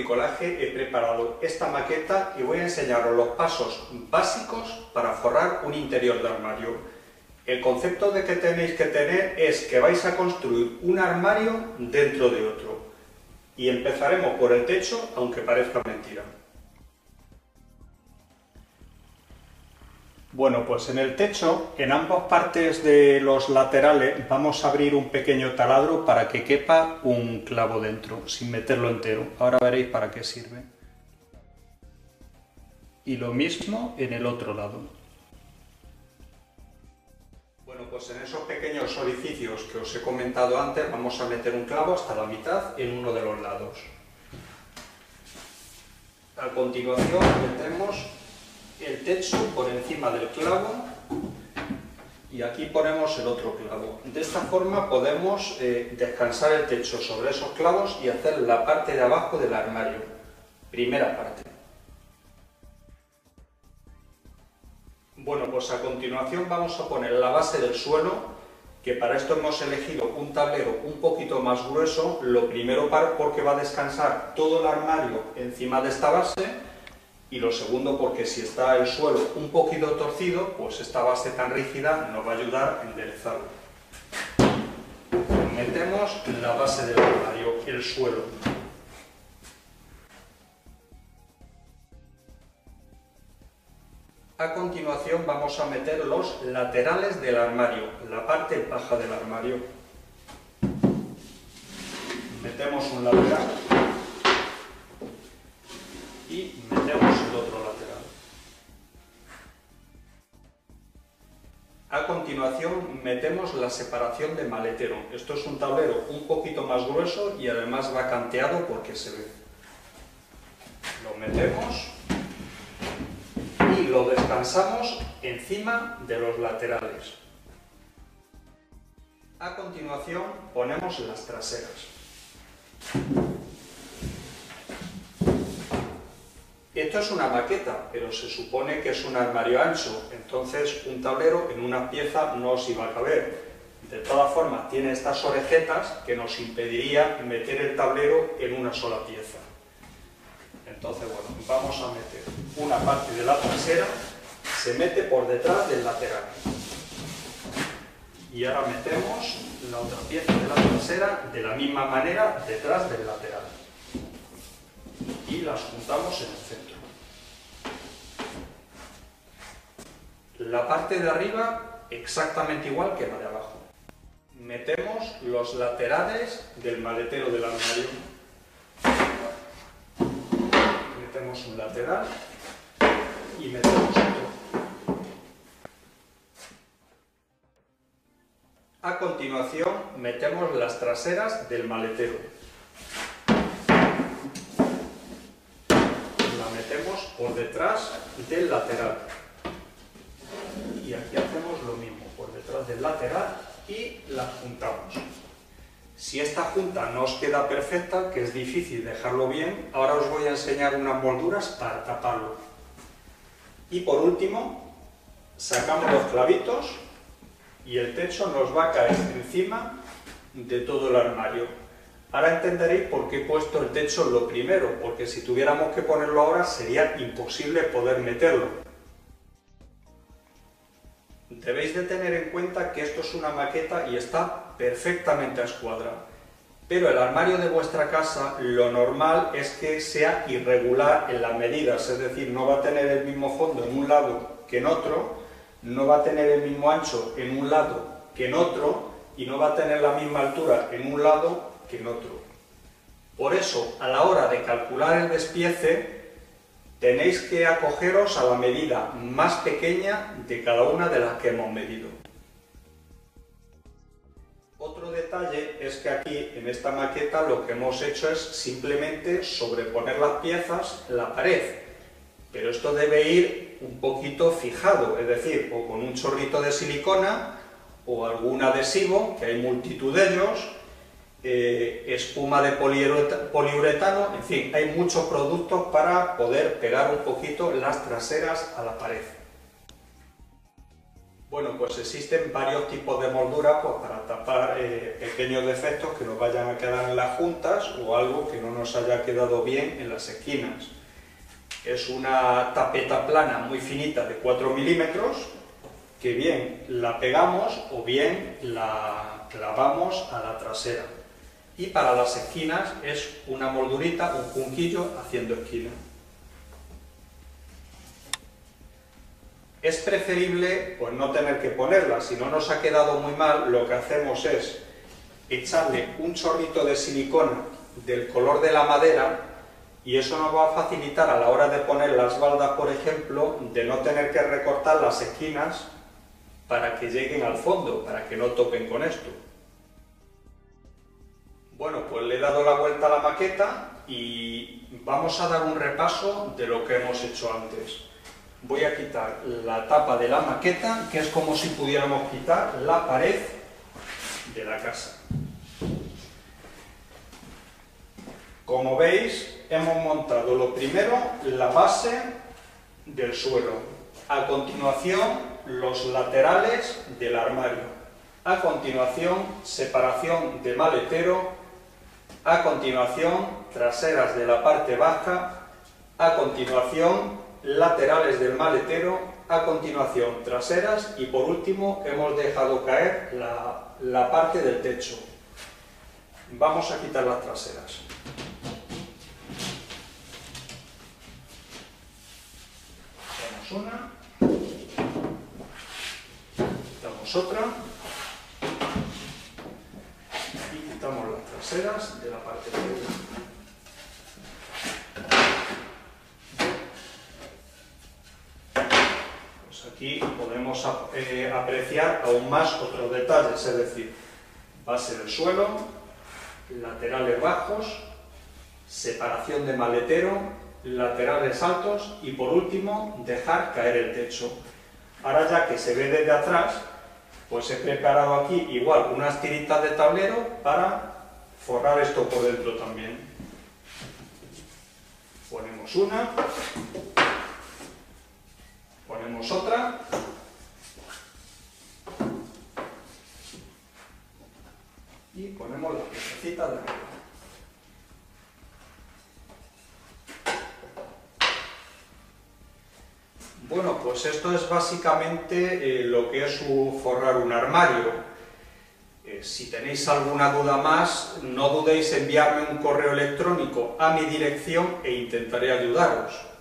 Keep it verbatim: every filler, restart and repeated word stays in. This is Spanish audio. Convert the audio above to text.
bricolaje he preparado esta maqueta y voy a enseñaros los pasos básicos para forrar un interior de armario. El concepto de que tenéis que tener es que vais a construir un armario dentro de otro. Y empezaremos por el techo, aunque parezca mentira. Bueno, pues en el techo, en ambas partes de los laterales, vamos a abrir un pequeño taladro para que quepa un clavo dentro, sin meterlo entero. Ahora veréis para qué sirve. Y lo mismo en el otro lado. Bueno, pues en esos pequeños orificios que os he comentado antes, vamos a meter un clavo hasta la mitad en uno de los lados. A continuación metemos el techo por encima del clavo y aquí ponemos el otro clavo. De esta forma podemos eh, descansar el techo sobre esos clavos y hacer la parte de abajo del armario. Primera parte. Bueno, pues a continuación vamos a poner la base del suelo, que para esto hemos elegido un tablero un poquito más grueso, lo primero para, porque va a descansar todo el armario encima de esta base. Y lo segundo, porque si está el suelo un poquito torcido, pues esta base tan rígida nos va a ayudar a enderezarlo. Metemos la base del armario, el suelo. A continuación vamos a meter los laterales del armario, la parte baja del armario. Metemos un lateral y metemos el otro lateral. A continuación metemos la separación de maletero. Esto es un tablero un poquito más grueso y además va canteado porque se ve. Lo metemos y lo descansamos encima de los laterales. A continuación ponemos las traseras. Esto es una maqueta, pero se supone que es un armario ancho, entonces un tablero en una pieza no os iba a caber. De todas formas, tiene estas orejetas que nos impediría meter el tablero en una sola pieza. Entonces, bueno, vamos a meter una parte de la trasera, se mete por detrás del lateral. Y ahora metemos la otra pieza de la trasera de la misma manera detrás del lateral. Y las juntamos en el centro. La parte de arriba exactamente igual que la de abajo. Metemos los laterales del maletero del armario. Metemos un lateral y metemos otro. A continuación metemos las traseras del maletero. Metemos por detrás del lateral y aquí hacemos lo mismo, por detrás del lateral y las juntamos. Si esta junta no os queda perfecta, que es difícil dejarlo bien, ahora os voy a enseñar unas molduras para taparlo. Y por último sacamos los clavitos y el techo nos va a caer encima de todo el armario. Ahora entenderéis por qué he puesto el techo lo primero, porque si tuviéramos que ponerlo ahora sería imposible poder meterlo. Debéis de tener en cuenta que esto es una maqueta y está perfectamente a escuadra. Pero el armario de vuestra casa, lo normal es que sea irregular en las medidas, es decir, no va a tener el mismo fondo en un lado que en otro, no va a tener el mismo ancho en un lado que en otro y no va a tener la misma altura en un lado que en otro. Por eso, a la hora de calcular el despiece, tenéis que acogeros a la medida más pequeña de cada una de las que hemos medido. Otro detalle es que aquí, en esta maqueta, lo que hemos hecho es simplemente sobreponer las piezas en la pared. Pero esto debe ir un poquito fijado, es decir, o con un chorrito de silicona o algún adhesivo, que hay multitud de ellos, Eh, espuma de poliuretano, en fin, hay muchos productos para poder pegar un poquito las traseras a la pared. Bueno, pues existen varios tipos de molduras pues, para tapar eh, pequeños defectos que nos vayan a quedar en las juntas o algo que no nos haya quedado bien en las esquinas. Es una tapeta plana muy finita de cuatro milímetros que bien la pegamos o bien la clavamos a la trasera. Y para las esquinas es una moldurita, un junquillo haciendo esquina. Es preferible pues, no tener que ponerla. Si no nos ha quedado muy mal, lo que hacemos es echarle un chorrito de silicona del color de la madera y eso nos va a facilitar a la hora de poner las baldas, por ejemplo, de no tener que recortar las esquinas para que lleguen al fondo, para que no topen con esto. Bueno, pues le he dado la vuelta a la maqueta y vamos a dar un repaso de lo que hemos hecho antes. Voy a quitar la tapa de la maqueta, que es como si pudiéramos quitar la pared de la casa. Como veis, hemos montado lo primero la base del suelo, a continuación los laterales del armario, a continuación separación de maletero, a continuación traseras de la parte baja, a continuación laterales del maletero, a continuación traseras y por último hemos dejado caer la, la parte del techo. Vamos a quitar las traseras. Quitamos una, quitamos otra y quitamos las traseras de la parte derecha. Aquí podemos eh, apreciar aún más otros detalles, es decir, base del suelo, laterales bajos, separación de maletero, laterales altos y por último dejar caer el techo. Ahora ya que se ve desde atrás, pues he preparado aquí igual unas tiritas de tablero para forrar esto por dentro también. Ponemos una. Ponemos otra y ponemos la piececita de arriba. Bueno, pues esto es básicamente eh, lo que es su forrar un armario. Eh, si tenéis alguna duda más, no dudéis en enviarme un correo electrónico a mi dirección e intentaré ayudaros.